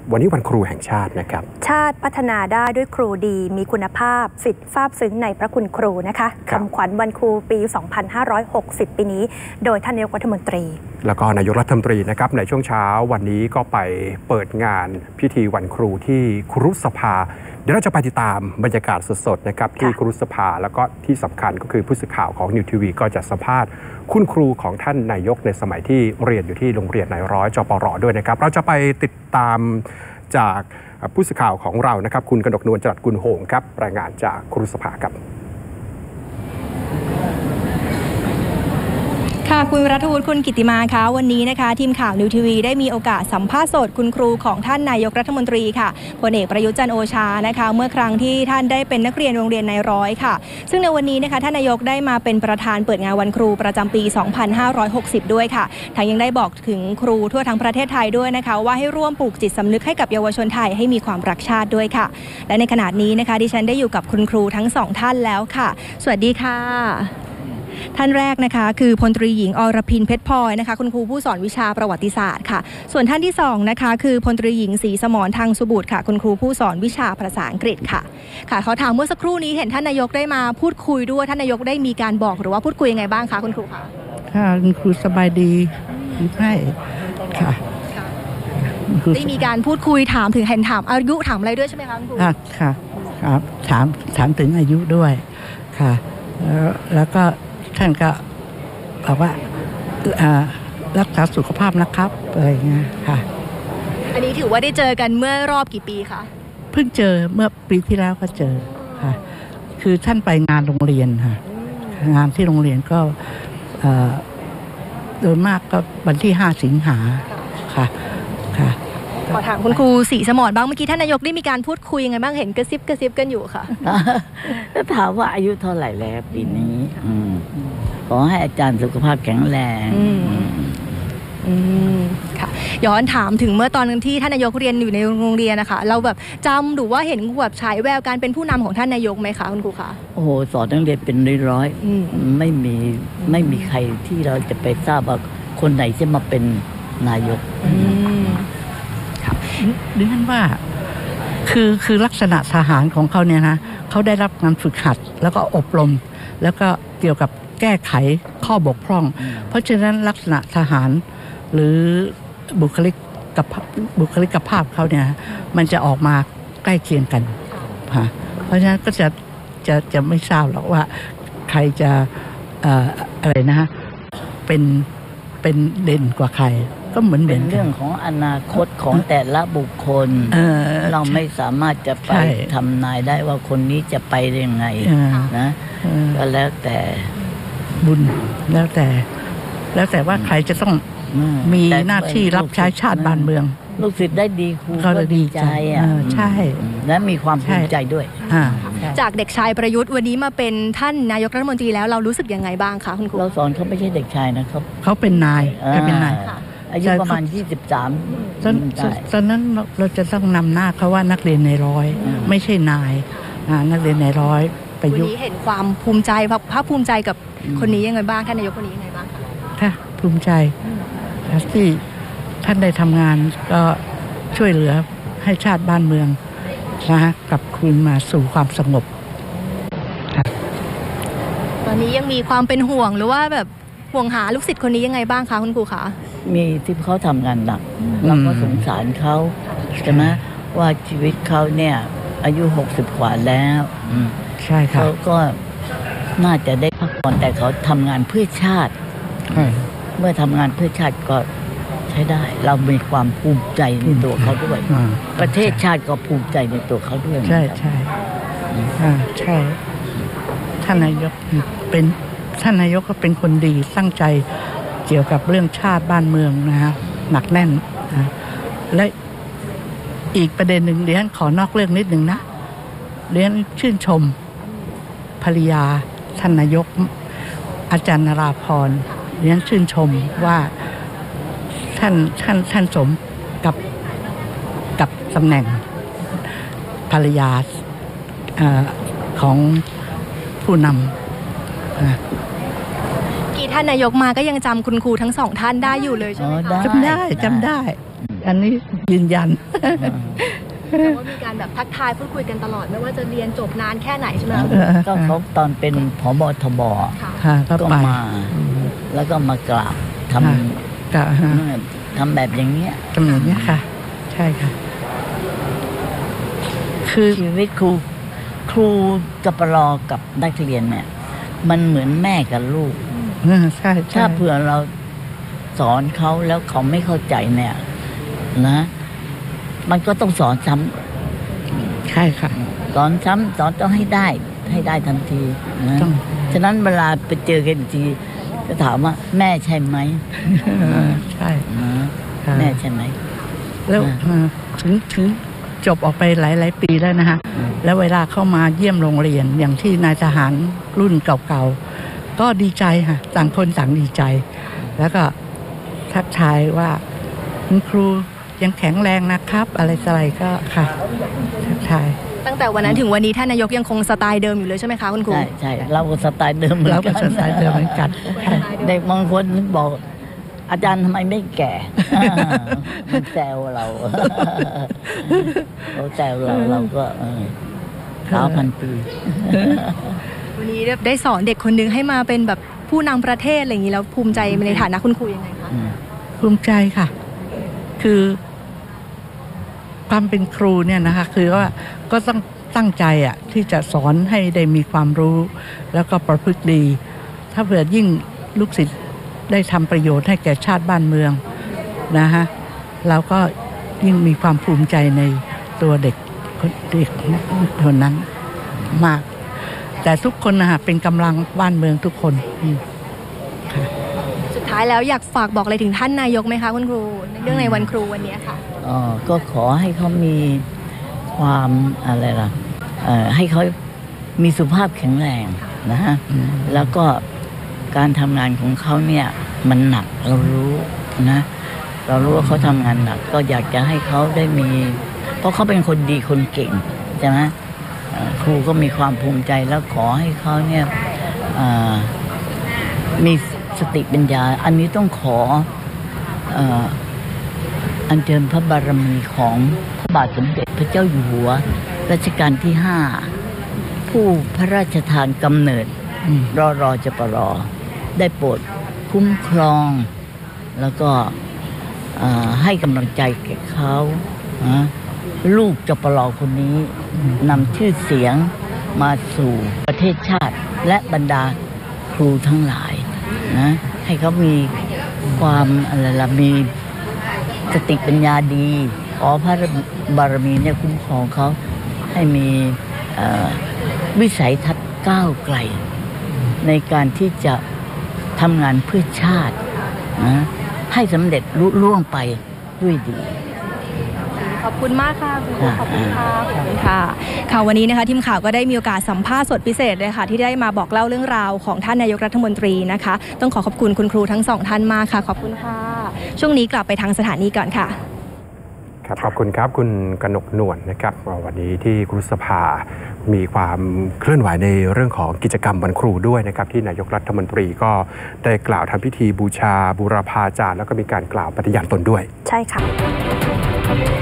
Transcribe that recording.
วันนี้วันครูแห่งชาตินะครับชาติพัฒนาได้ด้วยครูดีมีคุณภาพสิทธิซาบซึ้งในพระคุณครูนะคะคำขวัญวันครูปี 2560 ปีนี้โดยท่านนายกรัฐมนตรีแล้วก็นายกรัฐมนตรีนะครับในช่วงเช้าวันนี้ก็ไปเปิดงานพิธีวันครูที่ครุสภาเดี๋ยวเราจะไปติดตามบรรยากาศสดๆนะครับที่ครุสภาแล้วก็ที่สำคัญก็คือผู้สื่อข่าวของนิวทีวีก็จะสัมภาษณ์คุณครูของท่านนายกในสมัยที่เรียนอยู่ที่โรงเรียนนายร้อยจปร.ด้วยนะครับเราจะไปติดตามจากผู้สื่อข่าวของเรานะครับคุณกนกนวลจรัสกุลโฮมครับรายงานจากครุสภาครับค่ะคุณรัฐวุฒิคุณกิติมาคะวันนี้นะคะทีมข่าวนิวทีวีได้มีโอกาสสัมภาษณ์สดคุณครูของท่านนายกรัฐมนตรีค่ะพลเอกประยุทธ์จันทร์โอชานะคะเมื่อครั้งที่ท่านได้เป็นนักเรียนโรงเรียนนายร้อยค่ะซึ่งในวันนี้นะคะท่านนายกได้มาเป็นประธานเปิดงานวันครูประจำปี 2560 ด้วยค่ะทั้งยังได้บอกถึงครูทั่วทั้งประเทศไทยด้วยนะคะว่าให้ร่วมปลูกจิตสำนึกให้กับเยาวชนไทยให้มีความรักชาติด้วยค่ะและในขณะนี้นะคะดิฉันได้อยู่กับคุณครูทั้งสองท่านแล้วค่ะสวัสดีค่ะท่านแรกนะคะคือพลตรีหญิงอรพินเพชรพลอยนะคะคุณครูผู้สอนวิชาประวัติศาสตร์ค่ะส่วนท่านที่2นะคะคือพลตรีหญิงศรีสมรทางสุบุตรค่ะคุณครูผู้สอนวิชาภาษาอังกฤษค่ะเขาถามเมื่อสักครู่นี้เห็นท่านนายกได้มาพูดคุยด้วยท่านนายกได้มีการบอกหรือว่าพูดคุยยังไงบ้างคะคุณครูคะค่ะคุณครูสบายดีใช่ค่ะได้มีการพูดคุยถามถึงเห็นถามอายุถามอะไรด้วยใช่ไหมคะคุณครูค่ะครับถามถึงอายุด้วยค่ะแล้วก็ท่านก็บอกว่ารักษาสุขภาพนะครับอะไรเงี้ยค่ะอันนี้ถือว่าได้เจอกันเมื่อรอบกี่ปีคะเพิ่งเจอเมื่อปีที่แล้วก็เจอค่ะคือท่านไปงานโรงเรียนค่ะงานที่โรงเรียนก็โดยมากก็วันที่5 สิงหาค่ะค่ะขอถามคุณครูศรีสมรบ้างเมื่อกี้ท่านนายกได้มีการพูดคุยยังไงบ้างเห็นกระซิบกันอยู่ค่ะก็ถามว่าอายุเท่าไหร่แล้วปีนี้ขอให้อาจารย์สุขภาพแข็งแรงค่ะย้อนถามถึงเมื่อตอนที่ท่านนายกเรียนอยู่ในโรงเรียนนะคะเราแบบจำหรือว่าเห็นแบบฉายแววการเป็นผู้นำของท่านนายกไหมคะคุณครูคะโอ้โหสอนนักเรียนเป็นร้อยไม่มีใครที่เราจะไปทราบว่าคนไหนจะมาเป็นนายกดิฉันว่าคือลักษณะทหารของเขาเนี่ยนะเขาได้รับการฝึกหัดแล้วก็อบรมแล้วก็เกี่ยวกับแก้ไขข้อบกพร่องเพราะฉะนั้นลักษณะทหารหรือบุคลิกภาพเขาเนี่ยมันจะออกมาใกล้เคียงกันค่ะเพราะฉะนั้นก็จะไม่ทราบหรอกว่าใครจะอะไรนะฮะเป็นเด่นกว่าใครก็เหมือนเป็นเรื่องของอนาคตของแต่ละบุคคลเราไม่สามารถจะไปทำนายได้ว่าคนนี้จะไปยังไงนะก็แล้วแต่บุญแล้วแต่ว่าใครจะต้องมีหน้าที่รับใช้ชาติบ้านเมืองลูกศิษย์ได้ดีครูก็ดีใจใช่และมีความภูมิใจด้วยจากเด็กชายประยุทธ์วันนี้มาเป็นท่านนายกรัฐมนตรีแล้วเรารู้สึกยังไงบ้างคะคุณครูเราสอนเขาไม่ใช่เด็กชายนะครับเขาเป็นนายอายุประมาณ23 ตอนนั้นเราจะต้องนำหน้าเขาว่านักเรียนในร้อยไม่ใช่นายนักเรียนในร้อยประยุทธ์วันนี้เห็นความภูมิใจภาคภูมิใจกับคนนี้ยังไงบ้างท่านนายกคนนี้ยังไงบ้างคะค่ะภูมิใจที่ท่านได้ทำงานก็ช่วยเหลือให้ชาติบ้านเมืองนะกลับคืนมาสู่ความสงบตอนนี้ยังมีความเป็นห่วงหรือว่าแบบห่วงหาลูกศิษย์คนนี้ยังไงบ้างคะคุณครูคะมีที่เขาทำงานหนักเราก็สงสารเขาใช่ไหมว่าชีวิตเขาเนี่ยอายุ60 กว่าแล้วใช่ครับเขาก็น่าจะได้พักผ่อนแต่เขาทำงานเพื่อชาติเมื่อทำงานเพื่อชาติก็ใช้ได้เรามีความภูมิใจในตัวเขาด้วยประเทศชาติก็ภูมิใจในตัวเขาด้วยใช่ใช่ใช่ท่านนายกก็เป็นคนดีตั้งใจเกี่ยวกับเรื่องชาติบ้านเมืองนะฮะหนักแน่นนะและอีกประเด็นหนึ่งเดี๋ยวขอนอกเรื่องนิดหนึ่งนะเรียนชื่นชมภริยาท่านนายกอาจารย์นราพรเรียนชื่นชมว่าท่านสมกับตำแหน่งภรรยาของผู้นำท่านนายกมาก็ยังจำคุณครูทั้งสองท่านได้อยู่เลยใช่ไหมคะจำได้อันนี้ยืนยันแต่ว่ามีการแบบทักทายพูดคุยกันตลอดไม่ว่าจะเรียนจบนานแค่ไหนใช่ไหมคะก็เขาตอนเป็นผบทบค่ะก็ก็ไปมา แล้วก็มากราบทก็ำทำแบบอย่างเงี้ยตำแหน่งนี้ค่ะ ใช่ค่ะ คือชีวิตครูจปรกับนักเรียนเนี่ย มันเหมือนแม่กับลูกใช่ใช่ถ้าเผื่อเราสอนเขาแล้วเขาไม่เข้าใจเนี่ยนะ มันก็ต้องสอนซ้ใช่ค่ะำสอนซ้ำสอนต้องให้ได้ทันทีนะต้องฉะนั้นเวลาไปเจอกันอีกทีจะถามว่าแม่ใช่ไหมใช่นะค่ะแม่ใช่ไหมแล้วถึงจบออกไปหลายปีแล้วนะคะแล้วเวลาเข้ามาเยี่ยมโรงเรียนอย่างที่นายทหารรุ่นเก่าๆก็ดีใจค่ะต่างคนต่างดีใจ แล้วก็ทักทายว่าคุณครูยังแข็งแรงนะครับ อะไรก็ค่ะทักทายตั้งแต่วันนั้นถึงวันนี้ท่านนายกยังคงสไตล์เดิมอยู่เลยใช่ไหมคะคุณครูใช่เราก็สไตล์เดิมเหมือนเรากัก็นสไตล์เดิมเหมือนกันค่ะเด็กบางคนบอก อาจารย์ทำไมไม่แก่ มันแซวเราเขาแซวเราก็สาวพันปีวันนี้ได้สอนเด็กคนนึงให้มาเป็นแบบผู้นำประเทศอะไรอย่างนี้แล้วภูมิใจในฐานะคุณครูยังไงคะภูมิใจค่ะ คือความเป็นครูเนี่ยนะคะ คือว่าก็ต้องตั้งใจอ่ะที่จะสอนให้ได้มีความรู้ แล้วก็ประพฤติดี ถ้าเผื่อยิ่งลูกศิษย์ได้ทำประโยชน์ให้แก่ชาติบ้านเมืองนะฮะเราก็ยิ่งมีความภูมิใจในตัวเด็กคนนั้นมาก แต่ทุกคนนะคะเป็นกำลังบ้านเมืองทุกคนค่ะสุดท้ายแล้วอยากฝากบอกอะไรถึงท่านนายกไหมคะคุณครูในเรื่องในวันครูวันนี้ค่ะก็ขอให้เขามีความอะไรล่ะให้เขามีสุขภาพแข็งแรงนะฮะแล้วก็การทำงานของเขาเนี่ยมันหนักเรารู้นะเรารู้ว่าเขาทำงานหนักก็อยากจะให้เขาได้มี เพราะเขาเป็นคนดีคนเก่งใช่ไหมครูก็มีความภูมิใจแล้วขอให้เขาเนี่ยมีสติปัญญาอันนี้ต้องขออัญเชิญพระบารมีของพระบาทสมเด็จพระเจ้าอยู่หัวรัชกาลที่ 5ผู้พระราชทานกำเนิดรจปรได้โปรดคุ้มครองแล้วก็ให้กำลังใจแก่เขาลูกจปรคนนี้นำชื่อเสียงมาสู่ประเทศชาติและบรรดาครูทั้งหลายนะให้เขามีความอะไรล่ะมีสติปัญญาดีขอพระบารมีเนี่ยคุ้มครองเขาให้มีวิสัยทัศน์ก้าวไกลในการที่จะทำงานเพื่อชาตินะให้สำเร็จลุล่วงไปด้วยดีขอบคุณมากค่ะคุณครูขอบคุณค่ะขอบคุณค่ะค่ะวันนี้นะคะทีมข่าวก็ได้มีโอกาสสัมภาษณ์สดพิเศษเลยค่ะที่ได้มาบอกเล่าเรื่องราวของท่านนายกรัฐมนตรีนะคะต้องขอบคุณคุณครูทั้งสองท่านมากค่ะขอบคุณค่ะช่วงนี้กลับไปทางสถานีก่อนค่ะครับขอบคุณครับคุณกนกนวลนะครับวันนี้ที่ครุสภามีความเคลื่อนไหวในเรื่องของกิจกรรมวันครูด้วยนะครับที่นายกรัฐมนตรีก็ได้กล่าวทำพิธีบูชาบูรพาจารย์แล้วก็มีการกล่าวปฏิญาณตนด้วยใช่ค่ะ